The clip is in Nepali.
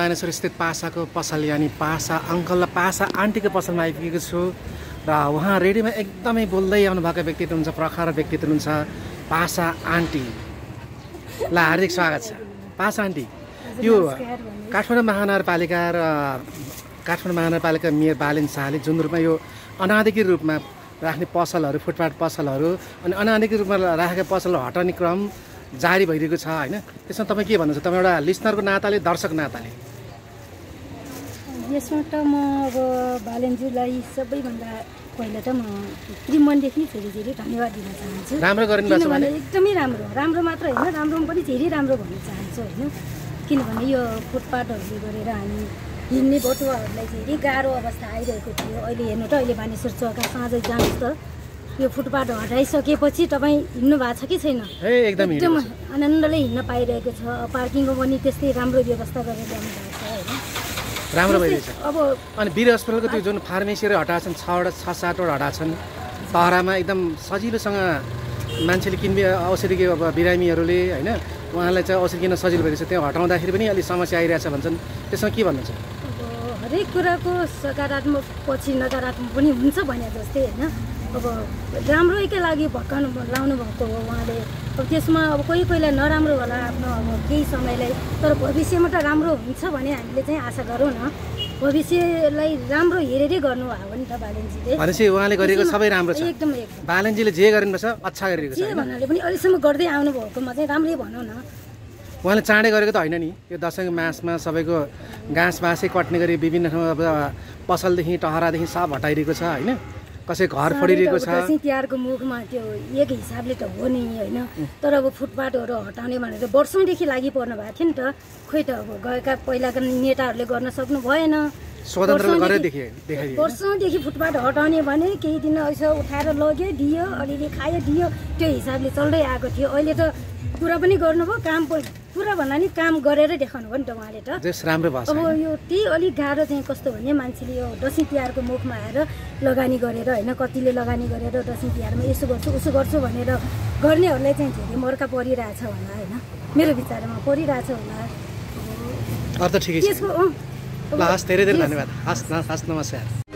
बानेश्वर स्थित पासाको पसल यानी पासा अङ्कल र पासा आन्टीको पसलमा आइपुगेको छु र उहाँ रेडियोमा एकदमै बोल्दै आउनु भएको व्यक्तित्व हुन्छ, प्रखर व्यक्तित्व हुन्छ पासा आन्टी। ल हार्दिक स्वागत छ पासा आन्टी। यो काठमाडौँ महानगरपालिका मेयर बालेन शाहले जुन रूपमा यो अनाधिकृत रूपमा राख्ने पसलहरू, फुटपाथ पसलहरू अनि अनाधिकृत रूपमा राखेका पसलहरू हटाउने क्रम जारी भइरहेको छ होइन, त्यसमा तपाईँ के भन्नुहुन्छ? तपाईँ एउटा लिसनरको नाताले, दर्शक नाताले। यसमा त म अब बालेनज्यूलाई सबैभन्दा पहिला त म त्रिमनदेखि फेरि धन्यवाद दिन चाहन्छु। राम्रो गरिदिनु भएको छ, एकदमै राम्रो, राम्रो मात्र होइन, राम्रोमा पनि धेरै राम्रो भन्न चाहन्छु होइन। किनभने यो फुटपाथहरूले गरेर हामी हिँड्ने बटुवाहरूलाई धेरै गाह्रो अवस्था आइरहेको थियो। अहिले हेर्नु त, अहिले बानेश्वर चौका साँझै जानुहोस् त, यो फुटपाथ हटाइसकेपछि तपाईँ हिँड्नु भएको छ कि छैन? एकदम आनन्दले हिँड्न पाइरहेको छ। पार्किङको पनि त्यस्तै राम्रो व्यवस्था गरेर ल्याउनु भएको छ होइन, राम्रो भइरहेछ। अब अनि वीर अस्पतालको त्यो जुन फार्मेसीहरू हटाएको छन्, 6-7वटा हटाएको छन्, तहरामा एकदम सजिलोसँग मान्छेले किन्ने औषधि अब बिरामीहरूले होइन, उहाँलाई चाहिँ औषधि किन्न सजिलो भइरहेछ। त्यो हटाउँदाखेरि पनि अलिक समस्या आइरहेछ भन्छन्, त्यसमा के भन्नुहुन्छ? अब हरेक कुराको सकारात्मक पछि नकारात्मक पनि हुन्छ भने जस्तै होइन। अब राम्रैका लागि भत्काउनु लाउनु भएको हो उहाँले। अब त्यसमा अब कोहीलाई नराम्रो होला आफ्नो अब केही समयलाई, तर भविष्यमा त राम्रो हुन्छ भने हामीले चाहिँ आशा गरौँ न। भविष्यलाई राम्रो हेरेरै गर्नु भयो भने त बालेनजीले। भनेपछि उहाँले गरेको सबै राम्रो छ, एकदम बालेनजीले जे गरिनुपर्छ अच्छा गरिरहेको छ। जे भन्नाले पनि अहिलेसम्म गर्दै आउनु भएकोमा चाहिँ राम्रै भनौँ न। उहाँले चाँडै गरेको त होइन नि, यो दसैँको मासमा सबैको घाँस बाँसै कट्ने गरी विभिन्न ठाउँमा अब पसलदेखि टहरादेखि सब हटाइरहेको छ होइन, कसै घर फोडिरहेको छ। दसैँ तिहारको मुखमा त्यो एक हिसाबले त हो नि होइन, तर अब फुटपाथहरू हटाउने भनेर वर्षौँदेखि लागि पर्नु भएको थियो नि त। खोइ त अब गएका पहिलाका नेताहरूले गर्न सक्नु भएन। वर्षौँदेखि फुटपाथ हटाउने भने केही दिन यसो उठाएर लग्यो, दियो, अलिअलि खायो, दियो, त्यो हिसाबले चल्दै आएको थियो। अहिले त कुरा पनि गर्नुभयो, काम कुरा भन्दा नि काम गरेर देखाउनु भयो नि त उहाँले त। राम्रो भयो। अब यो त्यही अलिक गाह्रो चाहिँ कस्तो भने मान्छेले यो दसैँ तिहारको मुखमा आएर लगानी गरेर होइन, कतिले लगानी गरेर दसैँ तिहारमा यसो गर्छु उसो गर्छु भनेर गर्नेहरूलाई चाहिँ धेरै मर्का परिरहेछ होला होइन, मेरो विचारमा परिरहेछ होला। अर्थ ठिकै छ। हस्, धेरै धेरै धन्यवाद। हस् नमस्कार।